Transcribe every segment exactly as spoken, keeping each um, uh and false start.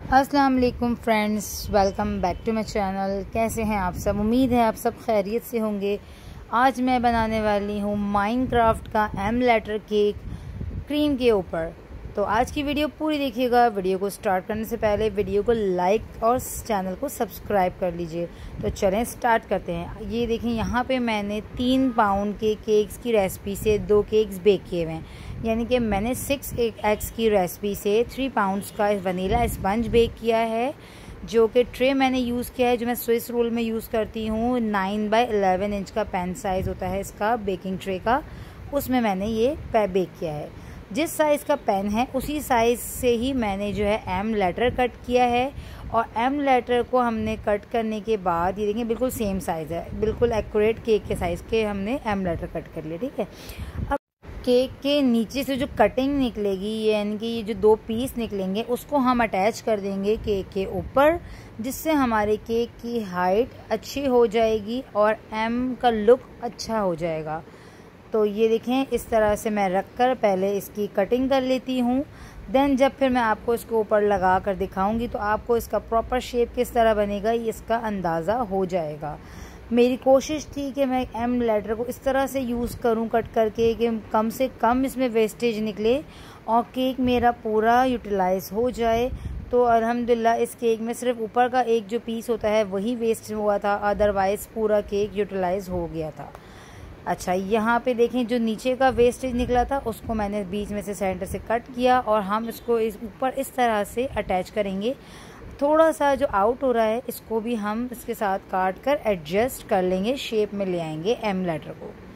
अस्सलाम वालेकुम friends, welcome back to my channel. कैसे हैं आप सब? उम्मीद है आप सब खैरियत से होंगे। आज मैं बनाने वाली हूँ माइनक्राफ्ट का एम लेटर केक क्रीम के ऊपर। तो आज की वीडियो पूरी देखिएगा। वीडियो को स्टार्ट करने से पहले वीडियो को लाइक और चैनल को सब्सक्राइब कर लीजिए। तो चलें स्टार्ट करते हैं। ये देखें, यहाँ पे मैंने तीन पाउंड के केक्स की रेसिपी से दो केक्स बेक किए हुए हैं। यानी कि मैंने सिक्स एग्स की रेसिपी से थ्री पाउंड्स का वनीला स्पंज बेक किया है। जो कि ट्रे मैंने यूज़ किया है, जो मैं स्विस रोल में यूज़ करती हूँ। नाइन बाई एलेवन इंच का पेन साइज़ होता है इसका बेकिंग ट्रे का, उसमें मैंने ये बेक किया है। जिस साइज़ का पेन है उसी साइज़ से ही मैंने जो है एम लेटर कट किया है। और एम लेटर को हमने कट करने के बाद ये देखें बिल्कुल सेम साइज़ है, बिल्कुल एक्यूरेट केक के साइज़ के हमने एम लेटर कट कर लिए। ठीक है, अब केक के नीचे से जो कटिंग निकलेगी, यानी कि ये जो दो पीस निकलेंगे, उसको हम अटैच कर देंगे केक के ऊपर, जिससे हमारे केक की हाइट अच्छी हो जाएगी और एम का लुक अच्छा हो जाएगा। तो ये देखें, इस तरह से मैं रख कर पहले इसकी कटिंग कर लेती हूँ। देन जब फिर मैं आपको इसके ऊपर लगा कर दिखाऊंगी तो आपको इसका प्रॉपर शेप किस तरह बनेगा ये इसका अंदाज़ा हो जाएगा। मेरी कोशिश थी कि मैं एम लेटर को इस तरह से यूज़ करूं कट करके कि कम से कम इसमें वेस्टेज निकले और केक मेरा पूरा यूटिलाइज़ हो जाए। तो अल्हम्दुलिल्लाह इस केक में सिर्फ ऊपर का एक जो पीस होता है वही वेस्ट हुआ था, अदरवाइज़ पूरा केक यूटिलाइज़ हो गया था। अच्छा, यहाँ पे देखें, जो नीचे का वेस्टेज निकला था उसको मैंने बीच में से सेंटर से कट किया और हम इसको इस ऊपर इस तरह से अटैच करेंगे। थोड़ा सा जो आउट हो रहा है इसको भी हम इसके साथ काट कर एडजस्ट कर लेंगे, शेप में ले आएंगे एम लेटर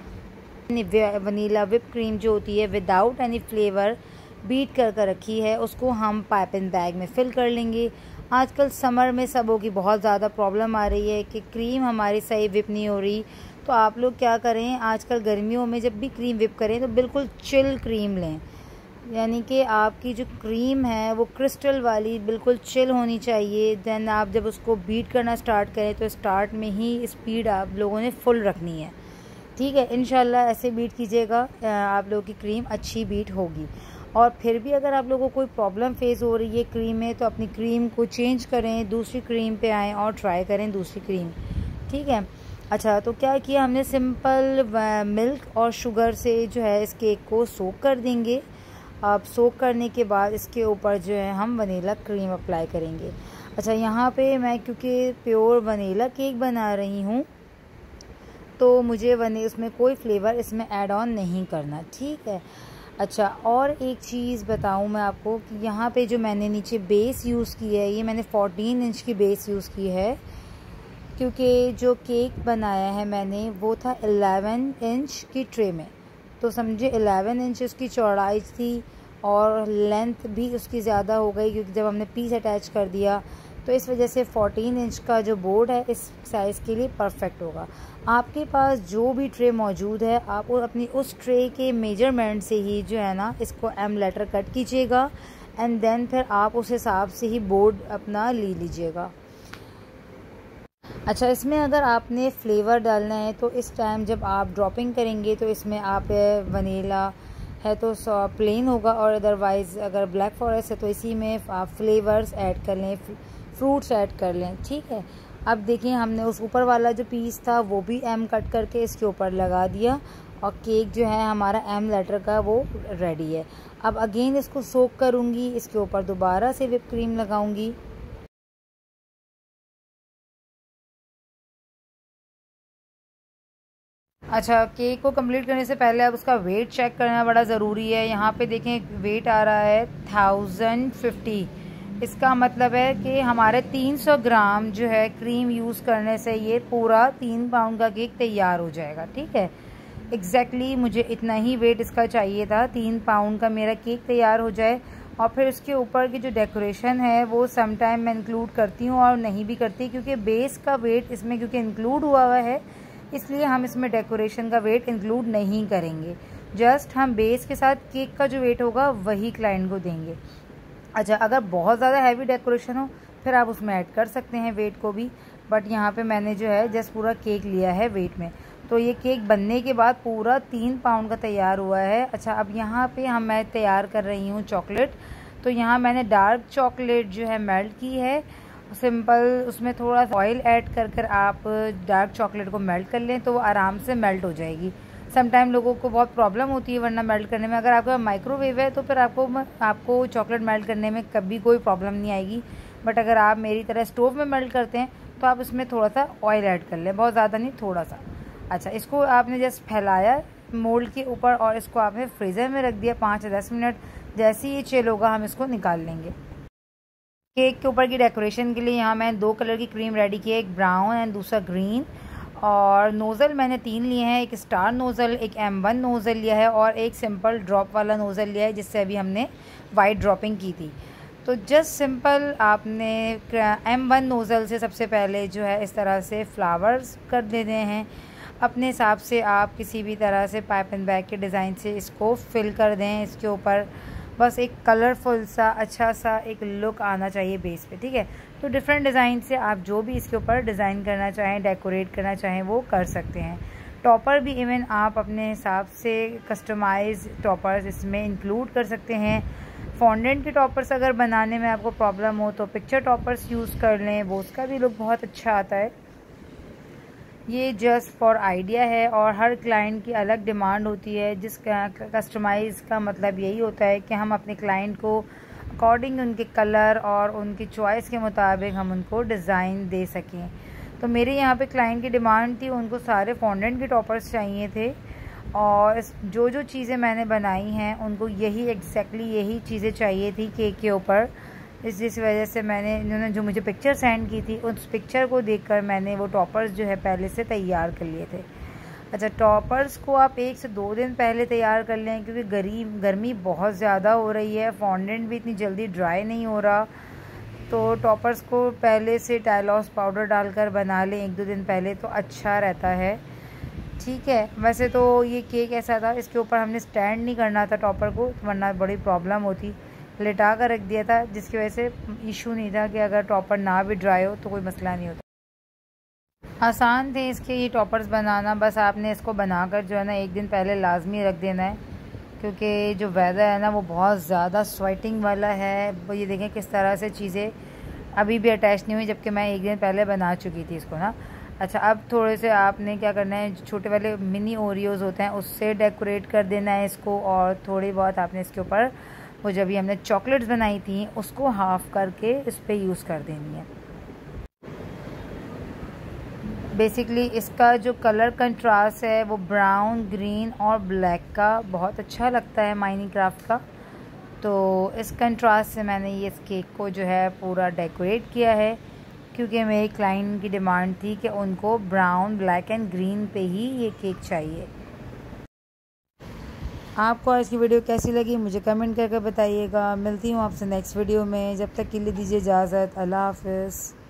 को। वनीला विप क्रीम जो होती है विदाउट एनी फ्लेवर बीट कर कर रखी है, उसको हम पाइपिंग बैग में फिल कर लेंगे। आजकल समर में सबों की बहुत ज़्यादा प्रॉब्लम आ रही है कि क्रीम हमारी सही विप नहीं हो रही। तो आप लोग क्या करें, आजकल गर्मियों में जब भी क्रीम विप करें तो बिल्कुल चिल क्रीम लें। यानी कि आपकी जो क्रीम है वो क्रिस्टल वाली बिल्कुल चिल होनी चाहिए। देन आप जब उसको बीट करना स्टार्ट करें तो स्टार्ट में ही स्पीड आप लोगों ने फुल रखनी है। ठीक है, इंशाल्लाह ऐसे बीट कीजिएगा, आप लोगों की क्रीम अच्छी बीट होगी। और फिर भी अगर आप लोगों को कोई प्रॉब्लम फेस हो रही है क्रीम में तो अपनी क्रीम को चेंज करें, दूसरी क्रीम पे आएँ और ट्राई करें दूसरी क्रीम। ठीक है। अच्छा, तो क्या किया हमने, सिंपल मिल्क और शुगर से जो है इस केक को सोक कर देंगे। अब सोक करने के बाद इसके ऊपर जो है हम वनीला क्रीम अप्लाई करेंगे। अच्छा, यहाँ पे मैं क्योंकि प्योर वनीला केक बना रही हूँ तो मुझे वनी उसमें कोई फ्लेवर इसमें ऐड ऑन नहीं करना। ठीक है। अच्छा, और एक चीज़ बताऊँ मैं आपको कि यहाँ पे जो मैंने नीचे बेस यूज़ की है, ये मैंने फोर्टीन इंच की बेस यूज़ की है, क्योंकि जो केक बनाया है मैंने वो था एलेवन इंच की ट्रे में। तो समझे एलेवन इंच उसकी चौड़ाई थी और लेंथ भी उसकी ज़्यादा हो गई, क्योंकि जब हमने पीस अटैच कर दिया तो इस वजह से फोर्टीन इंच का जो बोर्ड है इस साइज़ के लिए परफेक्ट होगा। आपके पास जो भी ट्रे मौजूद है आप अपनी उस ट्रे के मेजरमेंट से ही जो है ना इसको एम लेटर कट कीजिएगा। एंड देन फिर आप उस हिसाब से ही बोर्ड अपना ले लीजिएगा। अच्छा, इसमें अगर आपने फ्लेवर डालना है तो इस टाइम जब आप ड्रॉपिंग करेंगे तो इसमें आप वनीला है तो प्लेन होगा, और अदरवाइज़ अगर ब्लैक फॉरेस्ट है तो इसी में आप फ्लेवर्स ऐड कर लें, फ्रूट्स ऐड कर लें। ठीक है। अब देखिए, हमने उस ऊपर वाला जो पीस था वो भी एम कट करके इसके ऊपर लगा दिया और केक जो है हमारा एम लेटर का वो रेडी है। अब अगेन इसको सोक करूँगी, इसके ऊपर दोबारा से विप क्रीम लगाऊँगी। अच्छा, केक को कंप्लीट करने से पहले अब उसका वेट चेक करना बड़ा ज़रूरी है। यहाँ पे देखें वेट आ रहा है थाउजेंड फिफ्टी। इसका मतलब है कि हमारे तीन सौ ग्राम जो है क्रीम यूज़ करने से ये पूरा तीन पाउंड का केक तैयार हो जाएगा। ठीक है, एग्जैक्टली exactly मुझे इतना ही वेट इसका चाहिए था, तीन पाउंड का मेरा केक तैयार हो जाए। और फिर उसके ऊपर की जो डेकोरेशन है वो सम टाइम मैं इंक्लूड करती हूँ और नहीं भी करती, क्योंकि बेस का वेट इसमें क्योंकि इंक्लूड हुआ हुआ है इसलिए हम इसमें डेकोरेशन का वेट इंक्लूड नहीं करेंगे। जस्ट हम बेस के साथ केक का जो वेट होगा वही क्लाइंट को देंगे। अच्छा, अगर बहुत ज़्यादा हैवी डेकोरेशन हो फिर आप उसमें ऐड कर सकते हैं वेट को भी, बट यहाँ पे मैंने जो है जस्ट पूरा केक लिया है वेट में। तो ये केक बनने के बाद पूरा तीन पाउंड का तैयार हुआ है। अच्छा, अब यहाँ पे हम मैं तैयार कर रही हूँ चॉकलेट। तो यहाँ मैंने डार्क चॉकलेट जो है मेल्ट की है, सिंपल उसमें थोड़ा सा ऑयल ऐड कर कर आप डार्क चॉकलेट को मेल्ट कर लें तो वो आराम से मेल्ट हो जाएगी। समटाइम लोगों को बहुत प्रॉब्लम होती है वरना मेल्ट करने में। अगर आपका माइक्रोवेव है तो फिर आपको आपको चॉकलेट मेल्ट करने में कभी कोई प्रॉब्लम नहीं आएगी। बट अगर आप मेरी तरह स्टोव में मेल्ट करते हैं तो आप उसमें थोड़ा सा ऑयल ऐड कर लें, बहुत ज़्यादा नहीं, थोड़ा सा। अच्छा, इसको आपने जस्ट फैलाया मोल्ड के ऊपर और इसको आपने फ्रीज़र में रख दिया पाँच से दस मिनट। जैसे ही ये चिल होगा हम इसको निकाल लेंगे। केक के ऊपर की डेकोरेशन के लिए यहाँ मैंने दो कलर की क्रीम रेडी की है, एक ब्राउन एंड दूसरा ग्रीन। और नोज़ल मैंने तीन लिए हैं, एक स्टार नोज़ल, एक एम वन नोज़ल लिया है और एक सिंपल ड्रॉप वाला नोज़ल लिया है जिससे अभी हमने वाइट ड्रॉपिंग की थी। तो जस्ट सिंपल आपने एम वन नोज़ल से सबसे पहले जो है इस तरह से फ्लावर्स कर देते हैं। अपने हिसाब से आप किसी भी तरह से पाइप एंड बैग के डिज़ाइन से इसको फिल कर दें। इसके ऊपर बस एक कलरफुल सा अच्छा सा एक लुक आना चाहिए बेस पे, ठीक है। तो डिफरेंट डिज़ाइन से आप जो भी इसके ऊपर डिज़ाइन करना चाहें, डेकोरेट करना चाहें वो कर सकते हैं। टॉपर भी इवन आप अपने हिसाब से कस्टमाइज टॉपर्स इसमें इंक्लूड कर सकते हैं। फॉन्डेंट के टॉपर्स अगर बनाने में आपको प्रॉब्लम हो तो पिक्चर टॉपर्स यूज़ कर लें, वो उसका भी लुक बहुत अच्छा आता है। ये जस्ट फॉर आइडिया है और हर क्लाइंट की अलग डिमांड होती है। जिस कस्टमाइज़ का मतलब यही होता है कि हम अपने क्लाइंट को अकॉर्डिंग उनके कलर और उनकी चॉइस के मुताबिक हम उनको डिज़ाइन दे सकें। तो मेरे यहाँ पे क्लाइंट की डिमांड थी, उनको सारे फॉन्डेंट के टॉपर्स चाहिए थे और जो जो चीज़ें मैंने बनाई हैं उनको यही एग्जैक्टली यही चीज़ें चाहिए थी केक के ऊपर। इस जिस वजह से मैंने इन्होंने जो मुझे पिक्चर सेंड की थी उस पिक्चर को देखकर मैंने वो टॉपर्स जो है पहले से तैयार कर लिए थे। अच्छा, टॉपर्स को आप एक से दो दिन पहले तैयार कर लें क्योंकि गरीब गर्मी बहुत ज़्यादा हो रही है, फॉन्डेंट भी इतनी जल्दी ड्राई नहीं हो रहा। तो टॉपर्स को पहले से टाइलॉस पाउडर डालकर बना लें एक दो दिन पहले तो अच्छा रहता है, ठीक है। वैसे तो ये केक ऐसा था, इसके ऊपर हमने स्टैंड नहीं करना था टॉपर को वरना बड़ी प्रॉब्लम होती, लेटा कर रख दिया था जिसकी वजह से इशू नहीं था कि अगर टॉपर ना भी ड्राई हो तो कोई मसला नहीं होता। आसान थे इसके ये टॉपर्स बनाना, बस आपने इसको बनाकर जो है ना एक दिन पहले लाजमी रख देना है क्योंकि जो वेदर है ना वो बहुत ज़्यादा स्वेटिंग वाला है। वो ये देखें किस तरह से चीज़ें अभी भी अटैच नहीं हुई जबकि मैं एक दिन पहले बना चुकी थी इसको ना। अच्छा, अब थोड़े से आपने क्या करना है, छोटे वाले मिनी ओरियोज़ होते हैं उससे डेकोरेट कर देना है इसको और थोड़ी बहुत आपने इसके ऊपर वो जब भी हमने चॉकलेट्स बनाई थी उसको हाफ़ करके इस पर यूज़ कर देनी है। बेसिकली इसका जो कलर कंट्रास्ट है वो ब्राउन, ग्रीन और ब्लैक का बहुत अच्छा लगता है माइनक्राफ्ट का। तो इस कंट्रास्ट से मैंने ये इस केक को जो है पूरा डेकोरेट किया है क्योंकि मेरी क्लाइंट की डिमांड थी कि उनको ब्राउन, ब्लैक एंड ग्रीन पे ही ये केक चाहिए। आपको आज की वीडियो कैसी लगी मुझे कमेंट करके बताइएगा। मिलती हूँ आपसे नेक्स्ट वीडियो में, जब तक के लिए दीजिए इजाज़त। अल्लाह हाफ़िज़।